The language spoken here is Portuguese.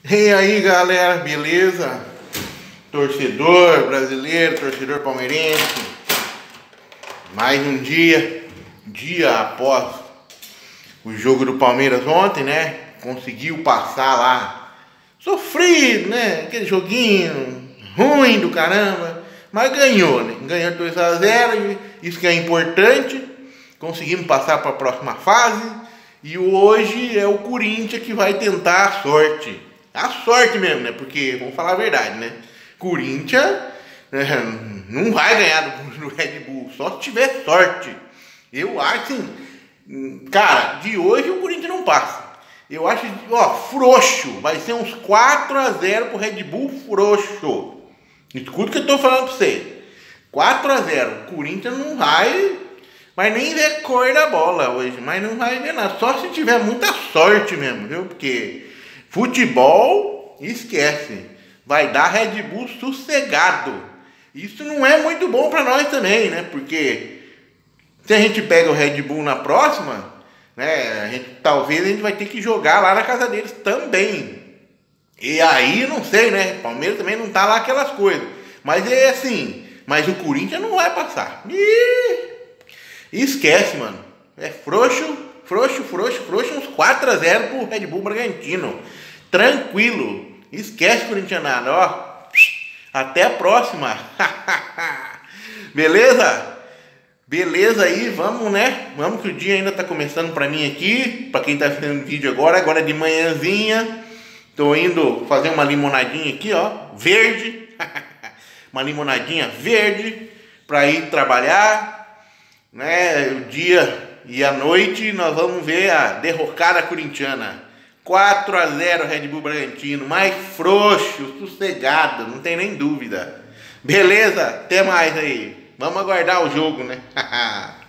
E aí galera, beleza? Torcedor brasileiro, torcedor palmeirense, mais um dia após o jogo do Palmeiras ontem, né? Conseguiu passar lá, sofrido, né? Aquele joguinho ruim do caramba, mas ganhou, né? Ganhou 2-0, isso que é importante. Conseguimos passar para a próxima fase e hoje é o Corinthians que vai tentar a sorte. A sorte mesmo, né? Porque, vamos falar a verdade, né? Corinthians não vai ganhar do Red Bull, só se tiver sorte. Eu acho assim, cara, de hoje o Corinthians não passa. Eu acho, ó, frouxo. Vai ser uns 4-0 pro Red Bull, frouxo. Escuta o que eu tô falando pra você. 4-0. O Corinthians não vai nem ver cor da bola hoje, mas não vai ver nada. Só se tiver muita sorte mesmo, viu? Porque futebol, esquece. Vai dar Red Bull sossegado. Isso não é muito bom pra nós também, né? Porque se a gente pega o Red Bull na próxima, né? Talvez a gente vai ter que jogar lá na casa deles também. E aí, não sei, né? Palmeiras também não tá lá aquelas coisas. Mas é assim. Mas o Corinthians não vai passar. Esquece, mano. É frouxo, uns 4-0 pro Red Bull Bragantino. Tranquilo. Esquece, corintianado, ó. Até a próxima. Beleza? Beleza aí, vamos, né? Vamos que o dia ainda tá começando pra mim aqui. Pra quem tá vendo o vídeo agora de manhãzinha. Tô indo fazer uma limonadinha aqui, ó. Verde. Uma limonadinha verde pra ir trabalhar, né? O dia e a noite nós vamos ver a derrocada corintiana. 4-0 Red Bull Bragantino, mais frouxo, sossegado, não tem nem dúvida. Beleza? Até mais aí. Vamos aguardar o jogo, né?